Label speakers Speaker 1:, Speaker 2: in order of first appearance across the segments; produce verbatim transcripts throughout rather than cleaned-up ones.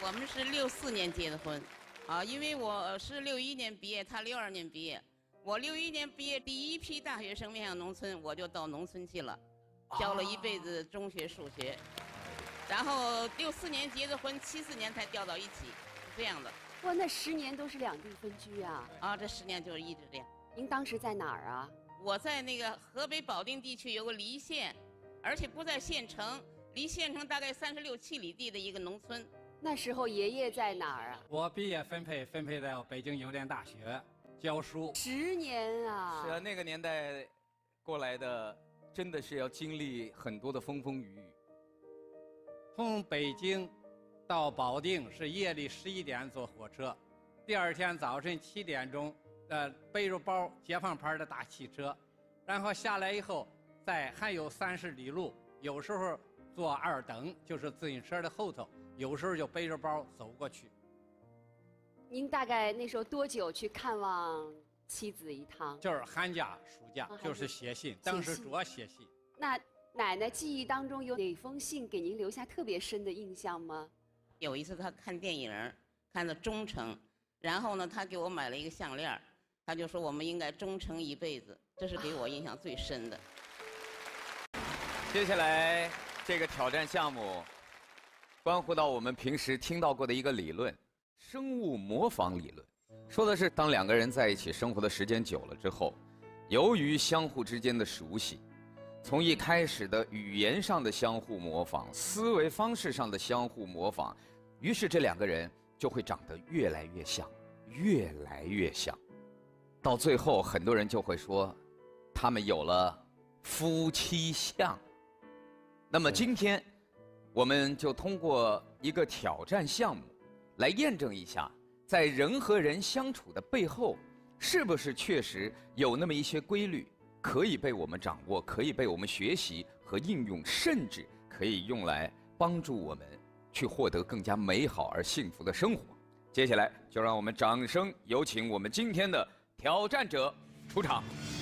Speaker 1: 我们是六四年结的婚，啊，因为我是六一年毕业，他六二年毕业。我六一年毕业，第一批大学生面向农村，我就到农村去了，教了一辈子中学数学。然后六四年结的婚，七四年才调到一起，是这样的。
Speaker 2: 哇，那十年都是两地分居啊！
Speaker 1: 啊，这十年就是一直这样。
Speaker 2: 您当时在哪儿啊？
Speaker 1: 我在那个河北保定地区有个黎县，而且不在县城，离县城大概三十六七里地的一个农村。
Speaker 2: 那时候爷爷在哪儿啊？
Speaker 3: 我毕业分配分配到北京邮电大学教书。
Speaker 2: 十年啊！
Speaker 4: 是啊，那个年代过来的，真的是要经历很多的风风雨雨。
Speaker 3: 从北京到保定是夜里十一点坐火车，第二天早晨七点钟，呃，背着包解放牌的大汽车，然后下来以后，再还有三十里路，有时候坐二等，就是自行车的后头，有时候就背着包走过去。
Speaker 2: 您大概那时候多久去看望妻子一趟？
Speaker 3: 就是寒假、暑假，
Speaker 2: 哦
Speaker 3: 就是写信，当时主要写信。
Speaker 2: 那奶奶记忆当中有哪封信给您留下特别深的印象吗？
Speaker 1: 有一次她看电影，看的《忠诚》，然后呢，她给我买了一个项链，她就说我们应该忠诚一辈子，这是给我印象最深的。
Speaker 4: 接下来这个挑战项目，关乎到我们平时听到过的一个理论——生物模仿理论。说的是，当两个人在一起生活的时间久了之后，由于相互之间的熟悉，从一开始的语言上的相互模仿，思维方式上的相互模仿，于是这两个人就会长得越来越像，越来越像。到最后，很多人就会说，他们有了夫妻相。那么今天，我们就通过一个挑战项目，来验证一下，在人和人相处的背后，是不是确实有那么一些规律，可以被我们掌握，可以被我们学习和应用，甚至可以用来帮助我们去获得更加美好而幸福的生活。接下来，就让我们掌声有请我们今天的挑战者出场。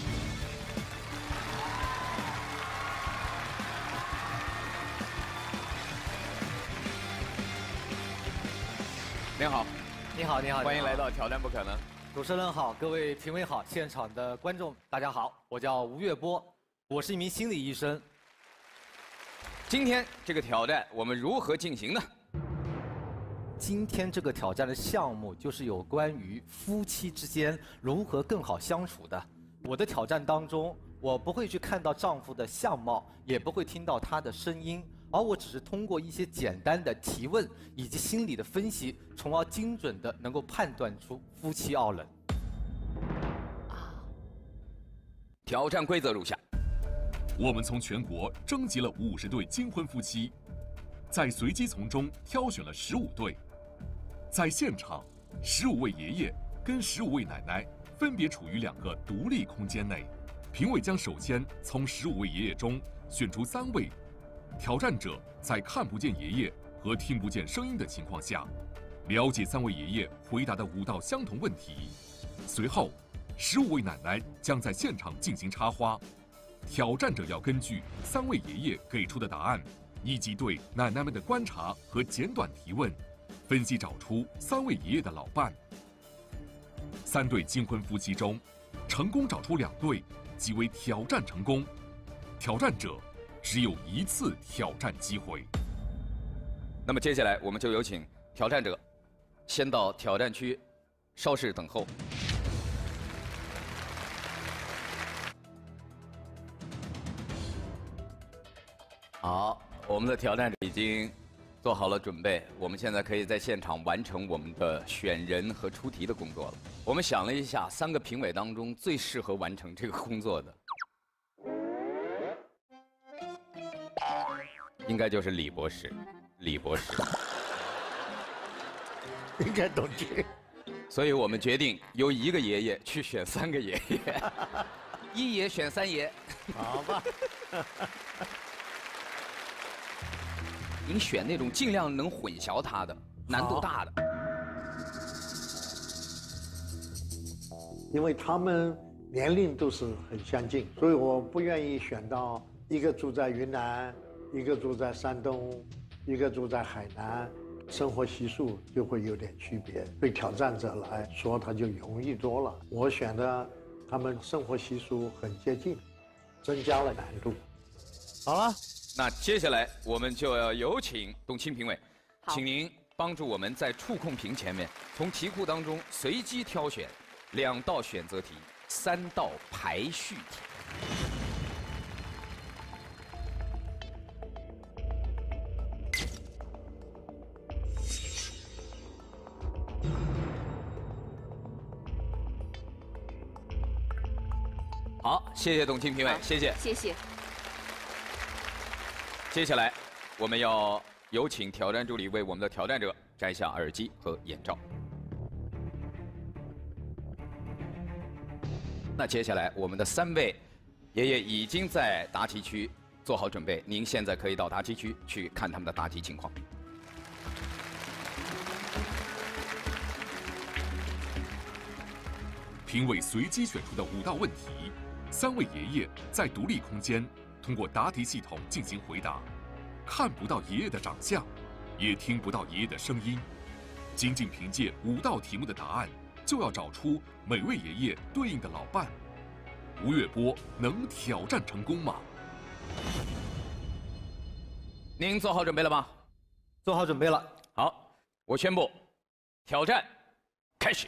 Speaker 4: 您好，
Speaker 5: 你好，你好，
Speaker 4: 欢迎来到《挑战不可能》。
Speaker 5: 主持人好，各位评委好，现场的观众大家好，我叫吴月波，我是一名心理医生。
Speaker 4: 今天这个挑战我们如何进行呢？
Speaker 5: 今天这个挑战的项目就是有关于夫妻之间如何更好相处的。我的挑战当中，我不会去看到丈夫的相貌，也不会听到他的声音，而我只是通过一些简单的提问以及心理的分析，从而精准的能够判断出夫妻傲冷。
Speaker 4: 挑战规则如下：
Speaker 6: 我们从全国征集了五十对金婚夫妻，在随机从中挑选了十五对。在现场，十五位爷爷跟十五位奶奶分别处于两个独立空间内。评委将首先从十五位爷爷中选出三位。挑战者在看不见爷爷和听不见声音的情况下，了解三位爷爷回答的五道相同问题。随后，十五位奶奶将在现场进行插花。挑战者要根据三位爷爷给出的答案，以及对奶奶们的观察和简短提问，分析找出三位爷爷的老伴。三对金婚夫妻中，成功找出两对，即为挑战成功。挑战者只有一次挑战机会。
Speaker 4: 那么接下来我们就有请挑战者先到挑战区稍事等候。好，我们的挑战者已经做好了准备，我们现在可以在现场完成我们的选人和出题的工作了。我们想了一下，三个评委当中最适合完成这个工作的，应该就是李博士。李博士
Speaker 7: 应该懂这个，
Speaker 4: 所以我们决定由一个爷爷去选三个爷爷，一爷选三爷。
Speaker 7: 好吧。
Speaker 4: 您选那种尽量能混淆他的、难度大的。
Speaker 7: 因为他们年龄都是很相近，所以我不愿意选到一个住在云南，一个住在山东，一个住在海南， 生活习俗就会有点区别，对挑战者来说他就容易多了。我选的他们生活习俗很接近，增加了难度。
Speaker 4: 好了，那接下来我们就要有请董卿评委，请您帮助我们在触控屏前面，从题库当中随机挑选两道选择题，三道排序题。好，谢谢董卿评委，谢谢，
Speaker 2: 谢谢。
Speaker 4: 接下来，我们要有请挑战助理为我们的挑战者摘下耳机和眼罩。那接下来，我们的三位爷爷已经在答题区做好准备，您现在可以到答题区去看他们的答题情况。
Speaker 6: 评委随机选出的五道问题，三位爷爷在独立空间通过答题系统进行回答，看不到爷爷的长相，也听不到爷爷的声音，仅仅凭借五道题目的答案，就要找出每位爷爷对应的老伴。吴月波能挑战成功吗？
Speaker 4: 您做好准备了吗？
Speaker 5: 做好准备了。
Speaker 4: 好，我宣布，挑战开始。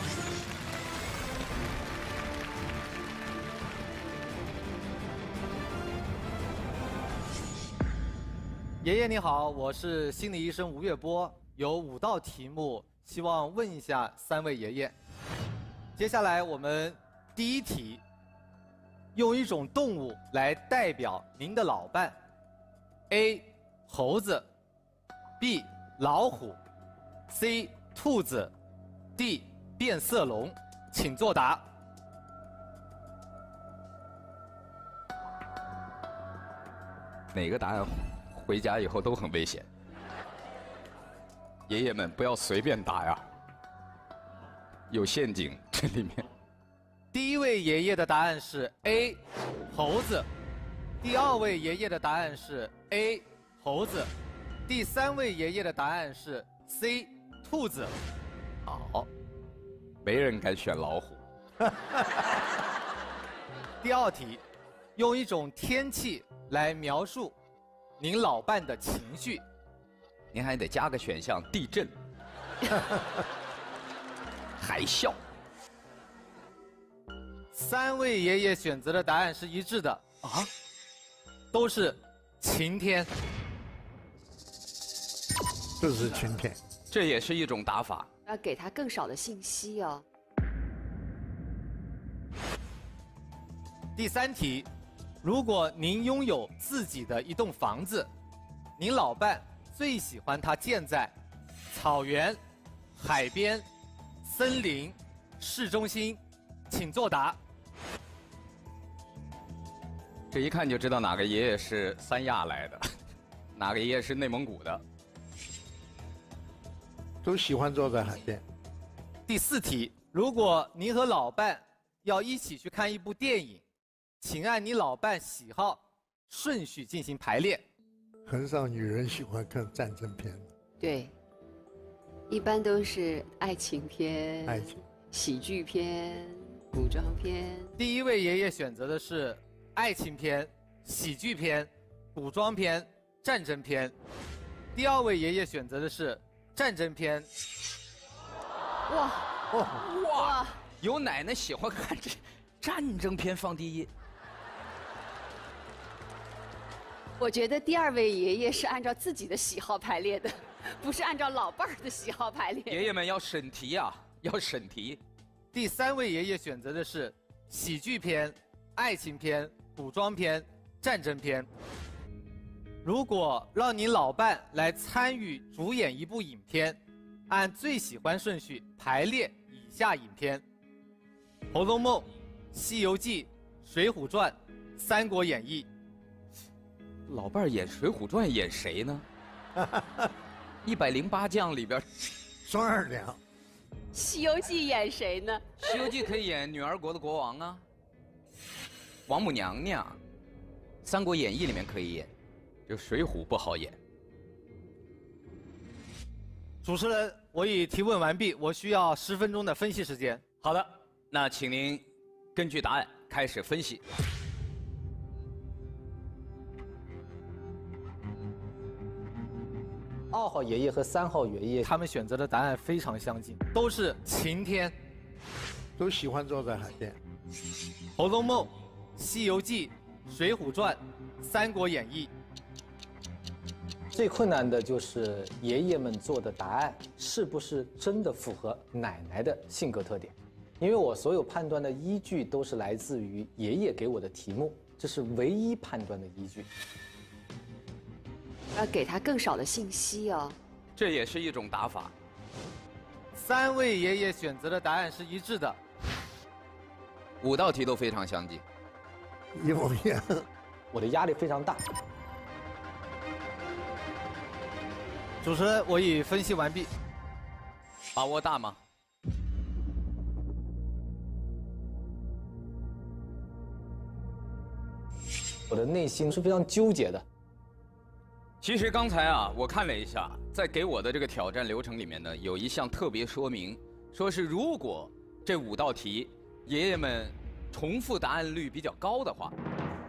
Speaker 5: 爷爷你好，我是心理医生吴月波，有五道题目，希望问一下三位爷爷。接下来我们第一题，用一种动物来代表您的老伴 ：A. 猴子 ，B. 老虎 ，C. 兔子 ，D. 变色龙，请作答。
Speaker 4: 哪个答案回家以后都很危险，爷爷们不要随便答呀，有陷阱这里面。
Speaker 5: 第一位爷爷的答案是 A， 猴子；第二位爷爷的答案是 A， 猴子；第三位爷爷的答案是 C， 兔子。
Speaker 4: 好，没人敢选老虎。
Speaker 5: 第二题，用一种天气来描述您老伴的情绪。
Speaker 4: 您还得加个选项，地震、海啸。
Speaker 5: 三位爷爷选择的答案是一致的啊，都是晴天。
Speaker 7: 这是晴天，
Speaker 4: 这也是一种打法。
Speaker 2: 要给他更少的信息哦。
Speaker 5: 第三题，如果您拥有自己的一栋房子，您老伴最喜欢它建在草原、海边、森林、市中心，请作答。
Speaker 4: 这一看就知道哪个爷爷是三亚来的，哪个爷爷是内蒙古的。
Speaker 7: 都喜欢坐在海边。
Speaker 5: 第四题，如果您和老伴要一起去看一部电影，请按你老伴喜好顺序进行排列。
Speaker 7: 很少女人喜欢看战争片。
Speaker 2: 对，一般都是爱情片、
Speaker 7: 爱情、
Speaker 2: 喜剧片、古装片。
Speaker 5: 第一位爷爷选择的是爱情片、喜剧片、古装片、战争片。第二位爷爷选择的是战争片。
Speaker 2: 哇
Speaker 4: 哇！有奶奶喜欢看这战争片放第一。
Speaker 2: 我觉得第二位爷爷是按照自己的喜好排列的，不是按照老伴儿的喜好排列。
Speaker 4: 爷爷们要审题啊，要审题。
Speaker 5: 第三位爷爷选择的是喜剧片、爱情片、古装片、战争片。如果让您老伴来参与主演一部影片，按最喜欢顺序排列以下影片：《红楼梦》、《西游记》、《水浒传》、《三国演义》。
Speaker 4: 老伴儿演《水浒传》演谁呢？一百零八将里边，
Speaker 7: 双二娘。
Speaker 2: 《西游记》演谁呢？
Speaker 4: 《西游记》可以演女儿国的国王啊，王母娘娘，《三国演义》里面可以演，就《水浒》不好演。
Speaker 5: 主持人，我已提问完毕，我需要十分钟的分析时间。
Speaker 4: 好的，那请您根据答案开始分析。
Speaker 5: 二号爷爷和三号爷爷，他们选择的答案非常相近，都是晴天。
Speaker 7: 都喜欢坐在海边。
Speaker 5: 《红楼梦》《西游记》《水浒传》《三国演义》。
Speaker 8: 最困难的就是爷爷们做的答案是不是真的符合奶奶的性格特点，因为我所有判断的依据都是来自于爷爷给我的题目，这是唯一判断的依据。
Speaker 2: 要给他更少的信息哦。
Speaker 4: 这也是一种打法。
Speaker 5: 三位爷爷选择的答案是一致的，
Speaker 4: 五道题都非常相近，
Speaker 7: 一模一样。
Speaker 8: 我的压力非常大。
Speaker 5: 主持人，我已分析完毕。
Speaker 4: 把握大吗？
Speaker 8: 我的内心是非常纠结的。
Speaker 4: 其实刚才啊，我看了一下，在给我的这个挑战流程里面呢，有一项特别说明，说是如果这五道题爷爷们重复答案率比较高的话，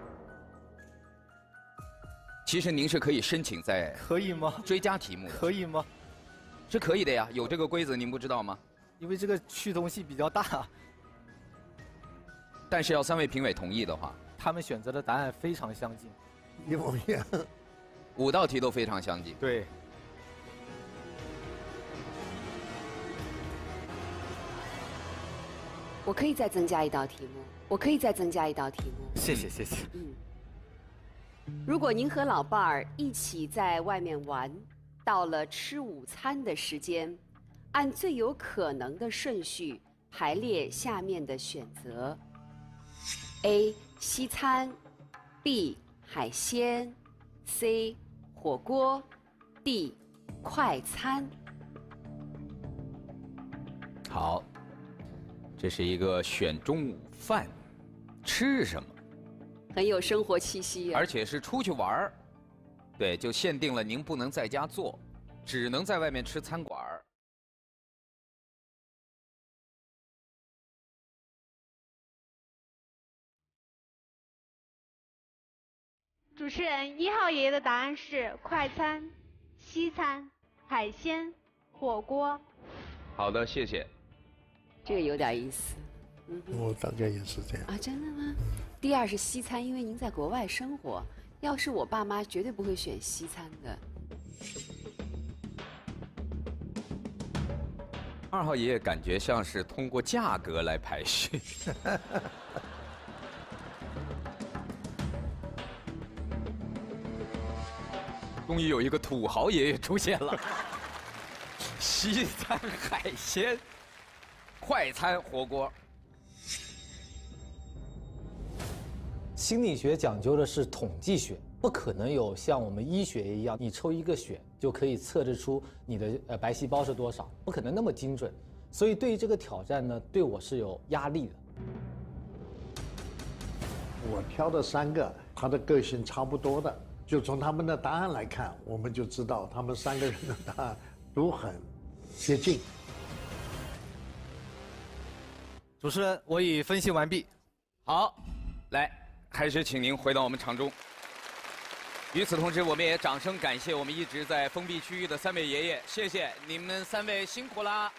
Speaker 4: 其实您是可以申请在
Speaker 5: 可以吗？
Speaker 4: 追加题目的。
Speaker 5: 可以吗？
Speaker 4: 是可以的呀，有这个规则，您不知道吗？
Speaker 5: 因为这个趋同性比较大。
Speaker 4: 但是要三位评委同意的话，
Speaker 5: 他们选择的答案非常相近，
Speaker 7: 一模一样。
Speaker 4: 五道题都非常相近。
Speaker 5: 对。
Speaker 2: 我可以再增加一道题目，我可以再增加一道题目。
Speaker 5: 谢谢谢谢。
Speaker 2: 嗯。如果您和老伴儿一起在外面玩，到了吃午餐的时间，按最有可能的顺序排列下面的选择 ：A. 西餐 B. 海鲜 C. 火锅 D. 快餐。
Speaker 4: 好，这是一个选中午饭，吃什么？
Speaker 2: 很有生活气息啊。
Speaker 4: 而且是出去玩儿，对，就限定了您不能在家做，只能在外面吃餐馆儿。
Speaker 9: 主持人，一号爷爷的答案是快餐、西餐、海鲜、火锅。
Speaker 4: 好的，谢谢。
Speaker 2: 这个有点意思。嗯，
Speaker 7: 我大概也是这样。
Speaker 2: 啊，真的吗？第二是西餐，因为您在国外生活。要是我爸妈，绝对不会选西餐的。
Speaker 4: 二号爷爷感觉像是通过价格来排序。终于有一个土豪爷爷出现了。西餐、海鲜、快餐、火锅。
Speaker 8: 心理学讲究的是统计学，不可能有像我们医学一样，你抽一个血就可以测得出你的呃白细胞是多少，不可能那么精准。所以对于这个挑战呢，对我是有压力的。
Speaker 7: 我挑的三个，他的个性差不多的，就从他们的答案来看，我们就知道他们三个人的答案都很接近。
Speaker 5: 主持人，我已分析完毕。
Speaker 4: 好，来，还是请您回到我们场中。与此同时，我们也掌声感谢我们一直在封闭区域的三位爷爷，谢谢你们三位辛苦啦！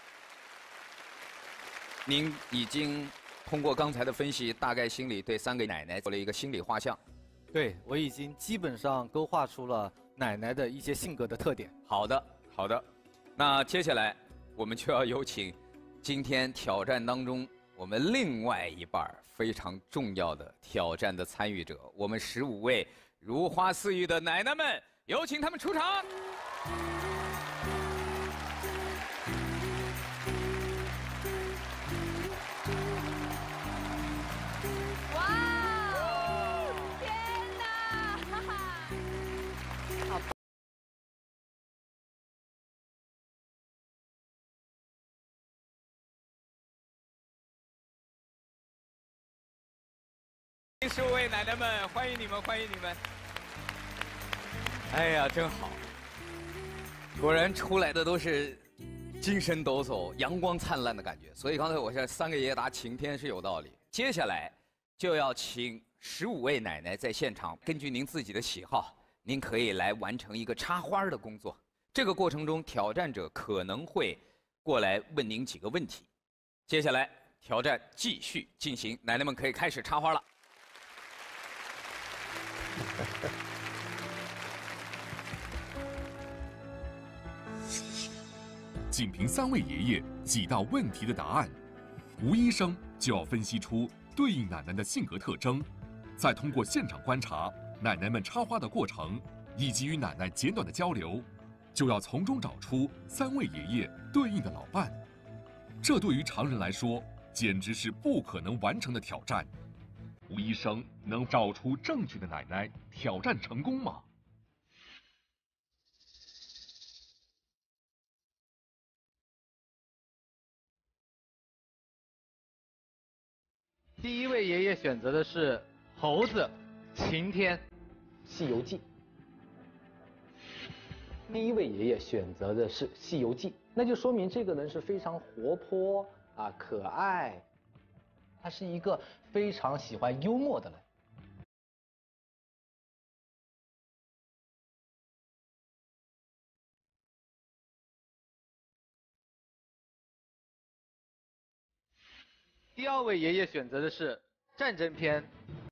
Speaker 4: 您已经通过刚才的分析，大概心里对三个奶奶做了一个心理画像。
Speaker 5: 对，我已经基本上勾画出了奶奶的一些性格的特点。
Speaker 4: 好的，好的。那接下来我们就要有请今天挑战当中我们另外一半非常重要的挑战的参与者，我们十五位如花似玉的奶奶们，有请他们出场。十五位奶奶们，欢迎你们，欢迎你们！哎呀，真好，果然出来的都是精神抖擞、阳光灿烂的感觉。所以刚才我说三个爷爷答晴天是有道理。接下来就要请十五位奶奶在现场，根据您自己的喜好，您可以来完成一个插花的工作。这个过程中，挑战者可能会过来问您几个问题。接下来挑战继续进行，奶奶们可以开始插花了。
Speaker 6: 仅凭三位爷爷几道问题的答案，吴医生就要分析出对应奶奶的性格特征，再通过现场观察奶奶们插花的过程，以及与奶奶简短的交流，就要从中找出三位爷爷对应的老伴。这对于常人来说，简直是不可能完成的挑战。吴医生能找出正确的奶奶，挑战成功吗？
Speaker 8: 第一位爷爷选择的是猴子，晴天，《西游记》。第一位爷爷选择的是《西游记》，那就说明这个人是非常活泼啊，可爱，他是一个非常喜欢幽默的人。第二位爷爷选择的是战争片。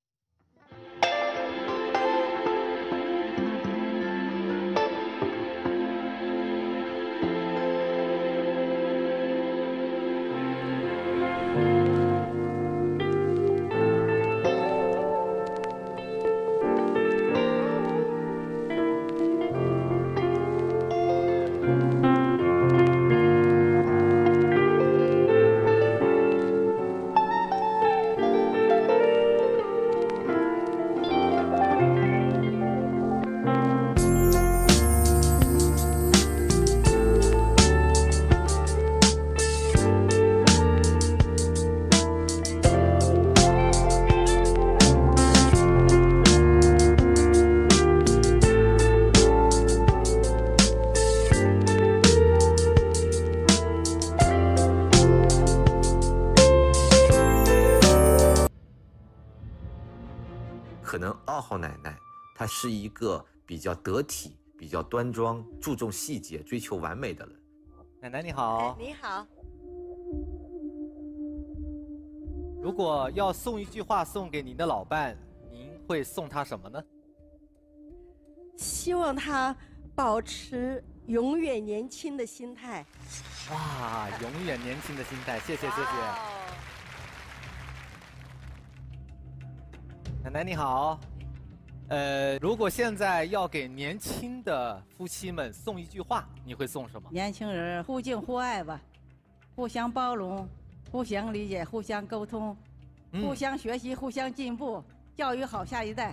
Speaker 10: 可能二号奶奶她是一个比较得体、比较端庄、注重细节、追求完美的人。
Speaker 5: 奶奶你好。
Speaker 11: 你好。
Speaker 5: 如果要送一句话送给您的老伴，您会送他什么呢？
Speaker 11: 希望他保持永远年轻的心态。
Speaker 5: 哇，永远年轻的心态，谢谢谢谢。奶奶你好，呃，如果现在要给年轻的夫妻们送一句话，你会送什么？
Speaker 12: 年轻人互敬互爱吧，互相包容，互相理解，互相沟通，
Speaker 5: 嗯、
Speaker 12: 互相学习，互相进步，教育好下一代。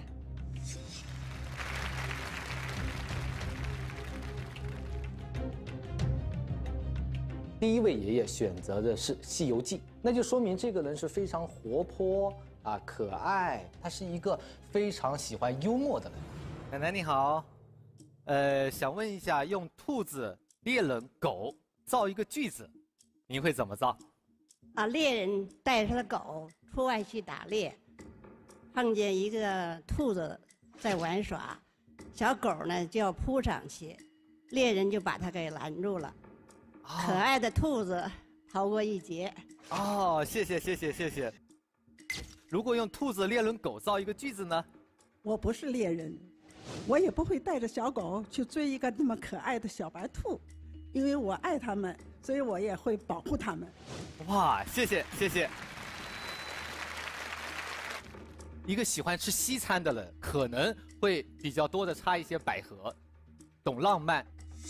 Speaker 8: 第一位爷爷选择的是《西游记》，那就说明这个人是非常活泼啊，可爱，他是一个非常喜欢幽默的人。
Speaker 5: 奶奶你好，呃，想问一下，用兔子、猎人、狗造一个句子，您会怎么造？
Speaker 11: 啊，猎人带上了狗出外去打猎，碰见一个兔子在玩耍，小狗呢就要扑上去，猎人就把它给拦住了。哦、可爱的兔子逃过一劫。
Speaker 5: 哦，谢谢谢谢谢谢。如果用兔子、猎人、狗造一个句子呢？
Speaker 13: 我不是猎人，我也不会带着小狗去追一个那么可爱的小白兔，因为我爱它们，所以我也会保护它们。
Speaker 5: 哇，谢谢谢谢。一个喜欢吃西餐的人，可能会比较多的插一些百合，懂浪漫。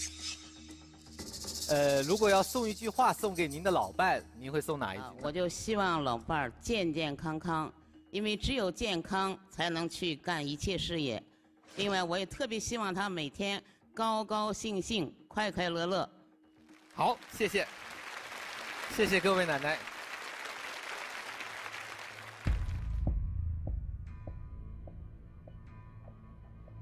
Speaker 5: 呃，如果要送一句话送给您的老伴，您会送哪一句、啊？
Speaker 1: 我就希望老伴儿健健康康，因为只有健康才能去干一切事业。另外，我也特别希望他每天高高兴兴、快快乐乐。
Speaker 5: 好，谢谢，谢谢各位奶奶。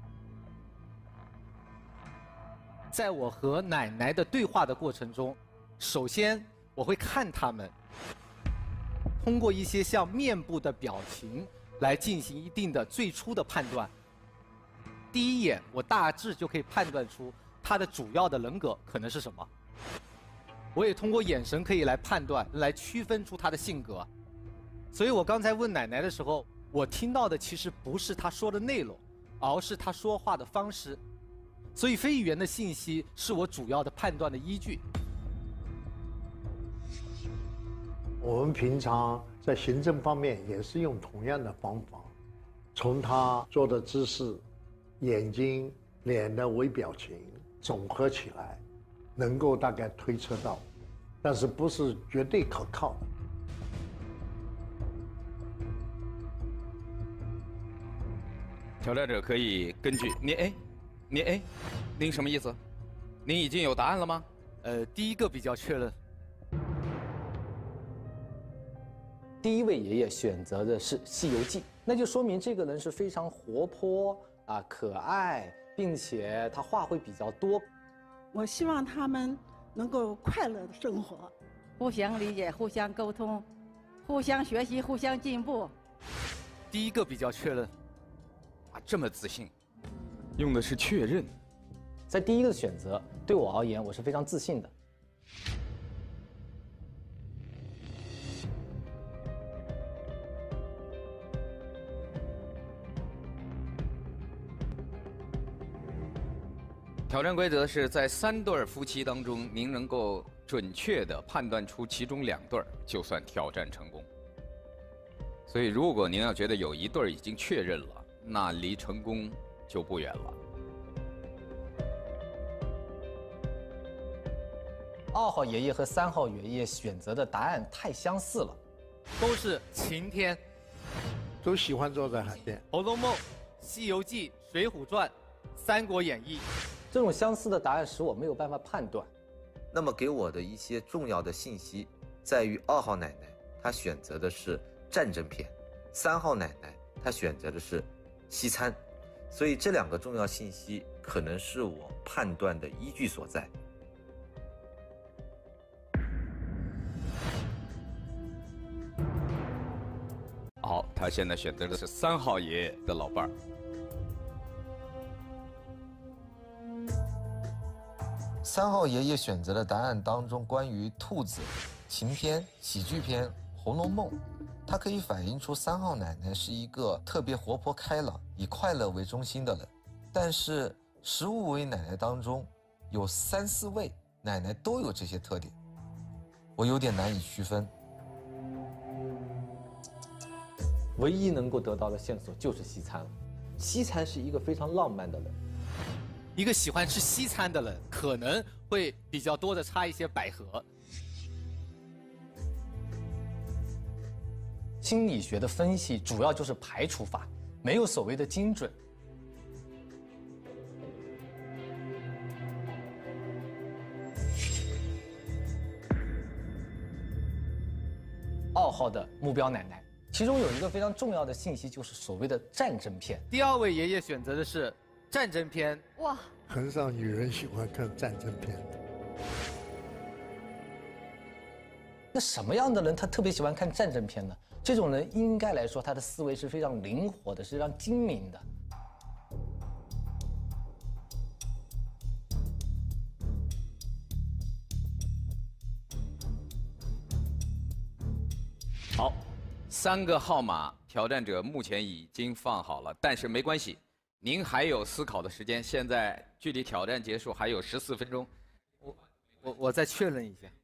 Speaker 5: 在我和奶奶的对话的过程中， 首先我会看他们，通过一些像面部的表情来进行一定的最初的判断。第一眼我大致就可以判断出他的主要的人格可能是什么。我也通过眼神可以来判断，来区分出他的性格。所以我刚才问奶奶的时候，我听到的其实不是他说的内容，而是他说话的方式。所以非语言的信息是我主要的判断的依据。
Speaker 7: 我们平常在行政方面也是用同样的方法，从他坐的姿势、眼睛、脸的微表情总合起来，能够大概推测到，但是不是绝对可靠的。
Speaker 4: 挑战者可以根据您哎，您哎，您什么意思？您已经有答案了吗？
Speaker 5: 呃，第一个比较确认。
Speaker 8: 第一位爷爷选择的是《西游记》，那就说明这个人是非常活泼啊、可爱，并且他话会比较多。
Speaker 13: 我希望他们能够快乐的生活，
Speaker 12: 互相理解，互相沟通，互相学习，互相进步。
Speaker 5: 第一个比较确认。
Speaker 4: 啊，这么自信，用的是确认。
Speaker 8: 在第一个选择，对我而言，我是非常自信的。
Speaker 4: 挑战规则是在三对夫妻当中，您能够准确地判断出其中两对，就算挑战成功。所以，如果您要觉得有一对已经确认了，那离成功就不远了。
Speaker 8: 二号爷爷和三号爷爷选择的答案太相似了，
Speaker 5: 都是晴天，
Speaker 7: 都喜欢坐在海边。
Speaker 5: 《红楼梦》《西游记》《水浒传》《三国演义》。
Speaker 8: 这种相似的答案使我没有办法判断。
Speaker 10: 那么给我的一些重要的信息在于，二号奶奶她选择的是战争片，三号奶奶她选择的是西餐，所以这两个重要信息可能是我判断的依据所在。
Speaker 4: 好，他现在选择的是三号爷爷的老伴儿。
Speaker 10: 三号爷爷选择的答案当中，关于兔子、晴天、喜剧片、《红楼梦》，它可以反映出三号奶奶是一个特别活泼开朗、以快乐为中心的人。但是十五位奶奶当中，有三四位奶奶都有这些特点，我有点难以区分。
Speaker 8: 唯一能够得到的线索就是西餐了。西餐是一个非常浪漫的人。
Speaker 5: 一个喜欢吃西餐的人，可能会比较多的插一些百合。
Speaker 8: 心理学的分析主要就是排除法，没有所谓的精准。二号的目标奶奶，其中有一个非常重要的信息，就是所谓的战争片。
Speaker 5: 第二位爷爷选择的是战争片。
Speaker 2: 哇，
Speaker 7: 很少女人喜欢看战争片的。
Speaker 8: 那什么样的人他特别喜欢看战争片呢？这种人应该来说，他的思维是非常灵活的，是非常精明的。
Speaker 4: 好，三个号码挑战者目前已经放好了，但是没关系。您还有思考的时间，现在距离挑战结束还有十四分钟。
Speaker 5: 我我我再确认一下。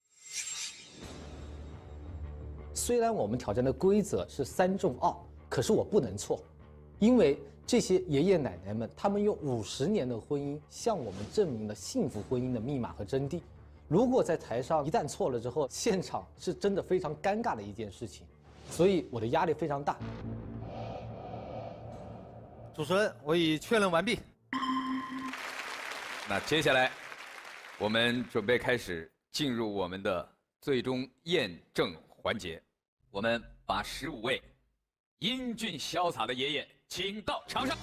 Speaker 8: 虽然我们挑战的规则是三中二，可是我不能错，因为这些爷爷奶奶们，他们用五十年的婚姻向我们证明了幸福婚姻的密码和真谛。如果在台上一旦错了之后，现场是真的非常尴尬的一件事情，所以我的压力非常大。
Speaker 5: 主持人，我已确认完毕。
Speaker 4: 那接下来，我们准备开始进入我们的最终验证环节。我们把十五位英俊潇洒的爷爷请到场上。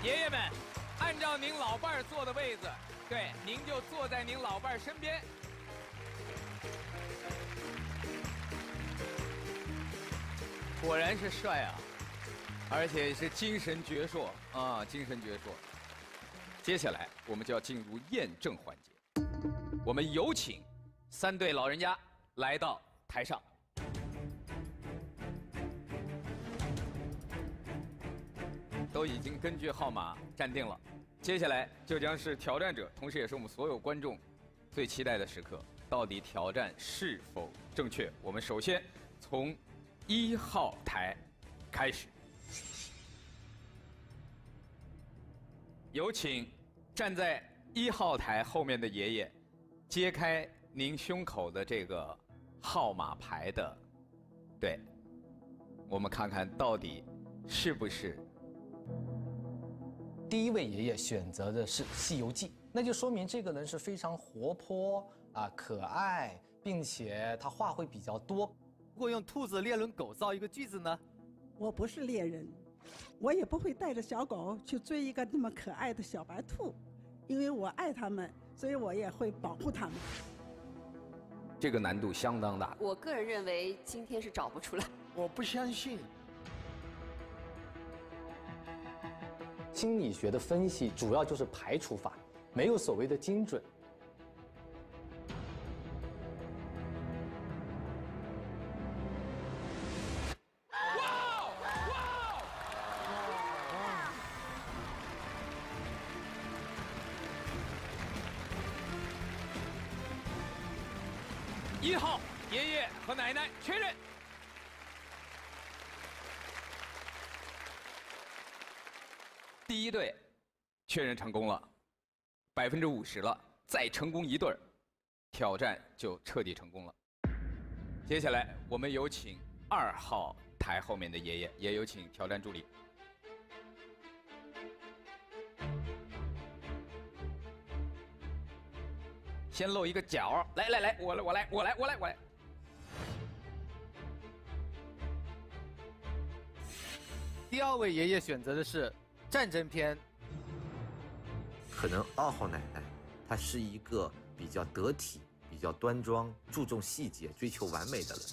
Speaker 4: 爷爷们，按照您老伴儿坐的位子，对，您就坐在您老伴儿身边。果然是帅啊，而且是精神矍铄啊，精神矍铄。接下来我们就要进入验证环节，我们有请三对老人家来到台上。都已经根据号码站定了，接下来就将是挑战者，同时也是我们所有观众最期待的时刻，到底挑战是否正确？我们首先从一号台开始，有请站在一号台后面的爷爷揭开您胸口的这个号码牌的，对，我们看看到底是不是。
Speaker 8: 第一位爷爷选择的是《西游记》，那就说明这个人是非常活泼啊、可爱，并且他话会比较多。
Speaker 5: 如果用兔子猎人狗造一个句子呢？
Speaker 13: 我不是猎人，我也不会带着小狗去追一个那么可爱的小白兔，因为我爱它们，所以我也会保护它们。
Speaker 4: 这个难度相当大。
Speaker 2: 我个人认为今天是找不出来。
Speaker 7: 我不相信。
Speaker 8: 心理学的分析主要就是排除法，没有所谓的精准。
Speaker 4: 一号爷爷和奶奶确认。第一对确认成功了，百分之五十了，再成功一对儿，挑战就彻底成功了。接下来我们有请二号台后面的爷爷，也有请挑战助理。先露一个角，来来来，我来我来我来我来我来。
Speaker 5: 第二位爷爷选择的是战争片。
Speaker 10: 可能二号奶奶她是一个比较得体、比较端庄、注重细节、追求完美的人。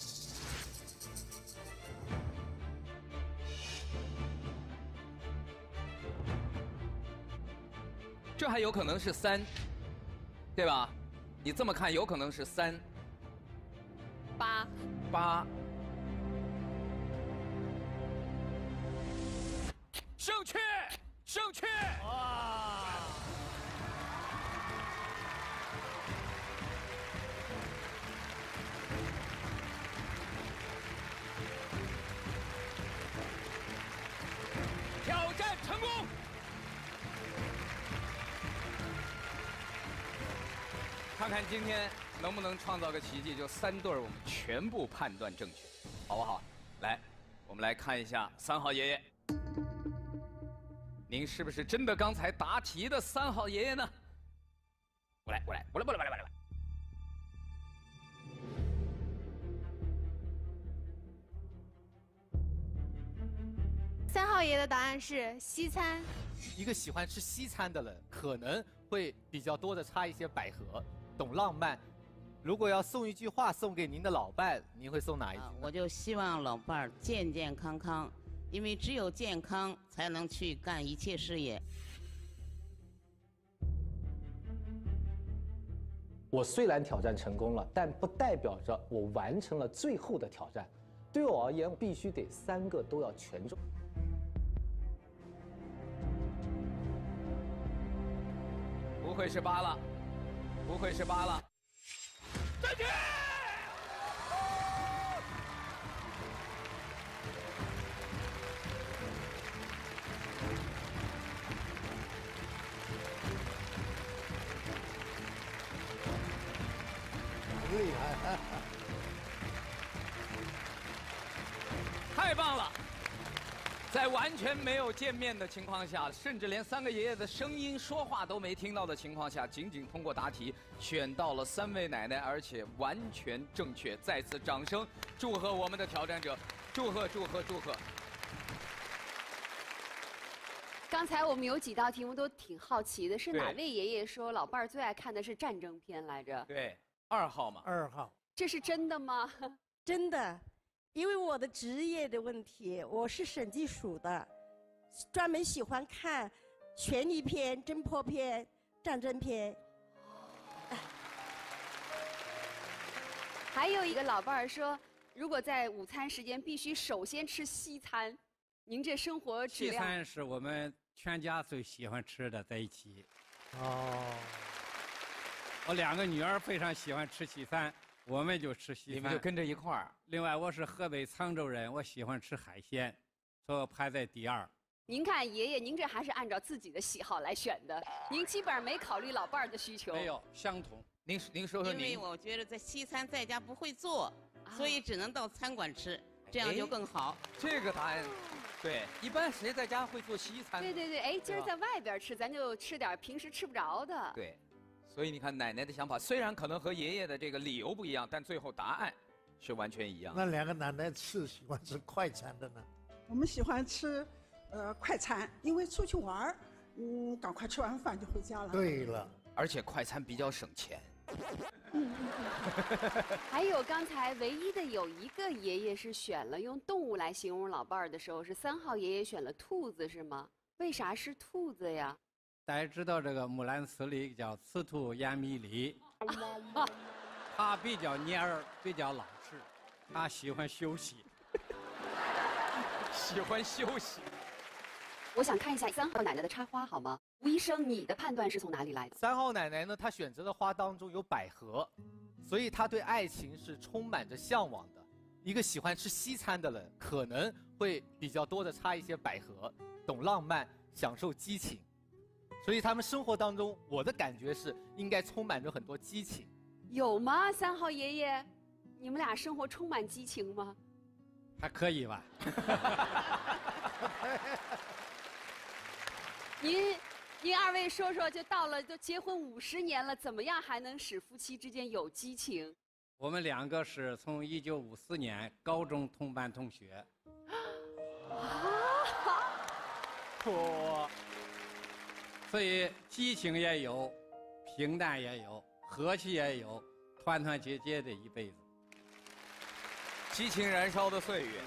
Speaker 4: 这还有可能是三，对吧？你这么看，有可能是三。
Speaker 2: 八。
Speaker 4: 八。正确，正确！哇！挑战成功！看看今天能不能创造个奇迹，就三对儿我们全部判断正确，好不好？来，我们来看一下三号爷爷。您是不是真的刚才答题的三号爷爷呢？我来，我来，我来，我来，我来，我来。
Speaker 9: 三号爷的答案是西餐。
Speaker 5: 一个喜欢吃西餐的人，可能会比较多的插一些百合，懂浪漫。如果要送一句话送给您的老伴，您会送哪一句？
Speaker 1: 啊，我就希望老伴儿健健康康。因为只有健康，才能去干一切事业。
Speaker 8: 我虽然挑战成功了，但不代表着我完成了最后的挑战。对我而言，必须得三个都要全中。
Speaker 4: 不会是八了，不会是八了。正确！
Speaker 7: 厉害！
Speaker 4: 太棒了！在完全没有见面的情况下，甚至连三个爷爷的声音、说话都没听到的情况下，仅仅通过答题选到了三位奶奶，而且完全正确。再次掌声祝贺我们的挑战者，祝贺祝贺祝贺！
Speaker 2: 刚刚才我们有几道题目都挺好奇的，是哪
Speaker 4: 对
Speaker 2: 位爷爷说老伴儿最爱看的是战争片来着？
Speaker 4: 对，二号嘛。
Speaker 7: 二号。
Speaker 2: 这是真的吗？
Speaker 14: 真的，因为我的职业的问题，我是审计署的，专门喜欢看悬疑片、侦破片、战争片。
Speaker 2: 还有一个老伴儿说，如果在午餐时间必须首先吃西餐，您这生活质
Speaker 3: 西
Speaker 2: 量。
Speaker 3: 餐是我们全家最喜欢吃的，在一起。
Speaker 7: 哦。
Speaker 3: 我两个女儿非常喜欢吃西餐，我们就吃西餐。
Speaker 4: 你们就跟着一块儿。
Speaker 3: 另外，我是河北沧州人，我喜欢吃海鲜，所以我排在第二。
Speaker 2: 您看爷爷，您这还是按照自己的喜好来选的，您基本上没考虑老伴儿的需求。
Speaker 3: 没有，相同。
Speaker 4: 您您说说
Speaker 1: 因为
Speaker 4: 您。
Speaker 1: 我觉得在西餐在家不会做，
Speaker 2: 啊
Speaker 1: 所以只能到餐馆吃，这样就更好。
Speaker 4: 这个答案，对，一般谁在家会做西餐？
Speaker 2: 对对对，哎，今儿在外边吃，咱就吃点平时吃不着的。
Speaker 4: 对，所以你看奶奶的想法，虽然可能和爷爷的这个理由不一样，但最后答案是完全一样。
Speaker 7: 那两个奶奶是喜欢吃快餐的呢？
Speaker 13: 我们喜欢吃，呃，快餐，因为出去玩儿，嗯，赶快吃完饭就回家了。
Speaker 7: 对了，
Speaker 4: 而且快餐比较省钱。
Speaker 2: 还有刚才唯一的有一个爷爷是选了用动物来形容老伴儿的时候，是三号爷爷选了兔子是吗？为啥是兔子呀？
Speaker 3: 大家知道这个木兰辞里叫赤兔眼迷离，他比较蔫儿，比较老实，他喜欢休息。
Speaker 4: 喜欢休息。
Speaker 2: 我想看一下三号奶奶的插花好吗？吴医生，你的判断是从哪里来的？
Speaker 5: 三号奶奶呢，她选择的花当中有百合，所以她对爱情是充满着向往的。一个喜欢吃西餐的人，可能会比较多的插一些百合，懂浪漫，享受激情。所以他们生活当中，我的感觉是应该充满着很多激情。
Speaker 2: 有吗？三号爷爷，你们俩生活充满激情吗？
Speaker 3: 还可以吧。
Speaker 2: 您，您二位说说，就到了都结婚五十年了，怎么样还能使夫妻之间有激情？
Speaker 3: 我们两个是从一九五四年高中同班同学。
Speaker 5: 哇！
Speaker 3: 所以激情也有，平淡也有，和气也有，团团结结的一辈子。
Speaker 4: 激情燃烧的岁月。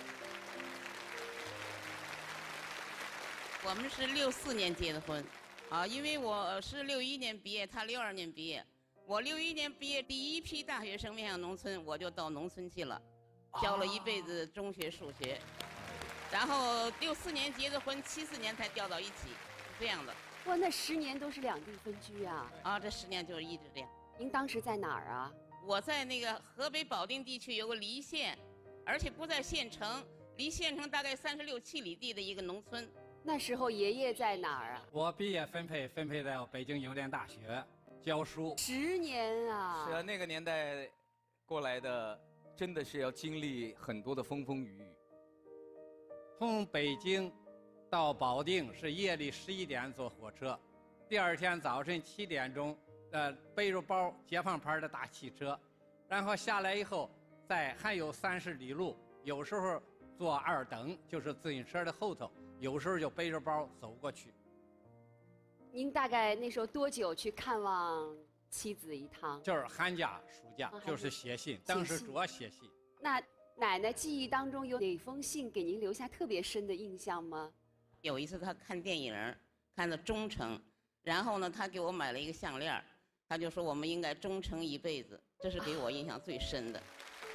Speaker 1: 我们是六四年结的婚，啊，因为我是六一年毕业，他六二年毕业。我六一年毕业，第一批大学生面向农村，我就到农村去了，教了一辈子中学数学。然后六四年结的婚，七四年才调到一起，是这样的。
Speaker 2: 哇，那十年都是两地分居啊！
Speaker 1: 啊，这十年就是一直这样。
Speaker 2: 您当时在哪儿啊？
Speaker 1: 我在那个河北保定地区有个黎县，而且不在县城，离县城大概三十六七里地的一个农村。
Speaker 2: 那时候爷爷在哪儿啊？
Speaker 3: 我毕业分配分配到北京邮电大学教书。
Speaker 2: 十年啊！
Speaker 4: 是啊，那个年代过来的，真的是要经历很多的风风雨雨。
Speaker 3: 从北京到保定是夜里十一点坐火车，第二天早晨七点钟，呃，背着包解放牌的大汽车，然后下来以后，再还有三十里路，有时候坐二等，就是自行车的后头。有时候就背着包走过去。
Speaker 2: 您大概那时候多久去看望妻子一趟？
Speaker 3: 就是寒假、暑假，
Speaker 2: 哦
Speaker 3: 就是写信。当时主要写信。
Speaker 2: 那奶奶记忆当中有哪封信给您留下特别深的印象吗？
Speaker 1: 有一次她看电影，看到忠诚，然后呢，她给我买了一个项链，她就说我们应该忠诚一辈子，这是给我印象最深的。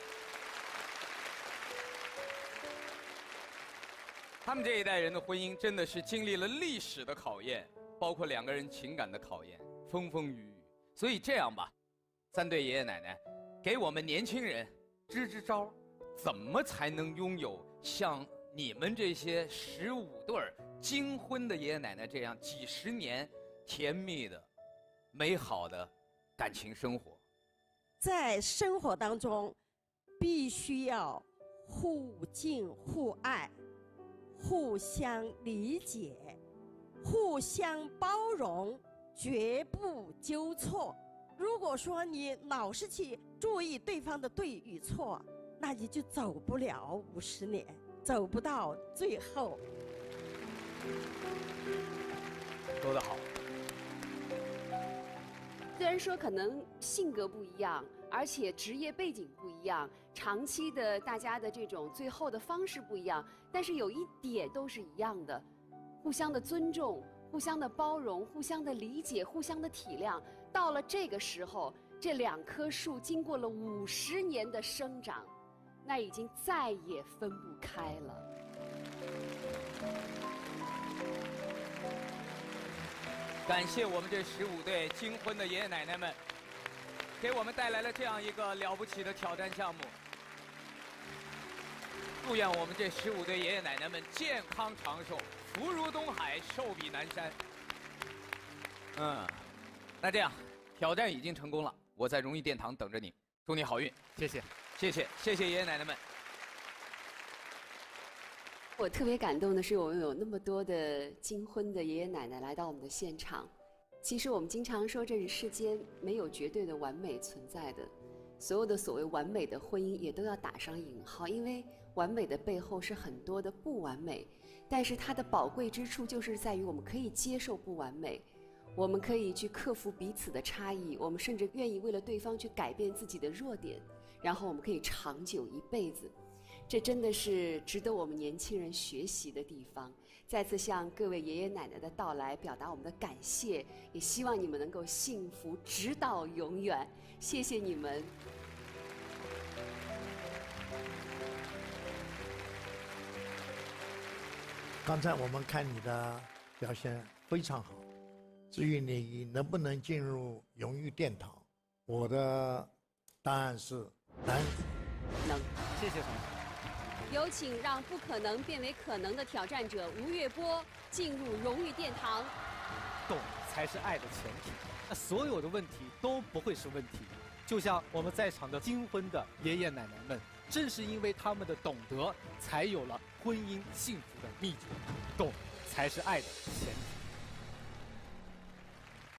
Speaker 4: 他们这一代人的婚姻真的是经历了历史的考验，包括两个人情感的考验，风风雨雨。所以这样吧，三对爷爷奶奶，给我们年轻人支支招，怎么才能拥有像你们这些十五对金婚的爷爷奶奶这样几十年甜蜜的、美好的感情生活？
Speaker 14: 在生活当中，必须要互敬互爱。互相理解，互相包容，绝不纠错。如果说你老是去注意对方的对与错，那你就走不了五十年，走不到最后。
Speaker 2: 然说可能性格不一样，而且职业背景不一样，长期的大家的这种最后的方式不一样，但是有一点都是一样的，互相的尊重，互相的包容，互相的理解，互相的体谅。到了这个时候，这两棵树经过了五十年的生长，那已经再也分不开了。
Speaker 4: 感谢我们这十五对金婚的爷爷奶奶们，给我们带来了这样一个了不起的挑战项目。祝愿我们这十五对爷爷奶奶们健康长寿，福如东海，寿比南山。嗯，那这样，挑战已经成功了，我在荣誉殿堂等着你，祝你好运。
Speaker 5: 谢谢，
Speaker 4: 谢谢，谢谢爷爷奶奶们。
Speaker 2: 我特别感动的是，我们有那么多的金婚的爷爷奶奶来到我们的现场。其实我们经常说，这是世间没有绝对的完美存在的，所有的所谓完美的婚姻也都要打上引号，因为完美的背后是很多的不完美。但是它的宝贵之处就是在于我们可以接受不完美，我们可以去克服彼此的差异，我们甚至愿意为了对方去改变自己的弱点，然后我们可以长久一辈子。这真的是值得我们年轻人学习的地方。再次向各位爷爷奶奶的到来表达我们的感谢，也希望你们能够幸福直到永远。谢谢你们。
Speaker 7: 刚才我们看你的表现非常好，至于你能不能进入荣誉殿堂，我的答案是能。
Speaker 2: 能。
Speaker 5: 谢谢同学。
Speaker 2: 有请让不可能变为可能的挑战者吴越波进入荣誉殿堂。
Speaker 5: 懂才是爱的前提，那所有的问题都不会是问题的。就像我们在场的金婚的爷爷奶奶们，正是因为他们的懂得，才有了婚姻幸福的秘诀。懂才是爱的前提。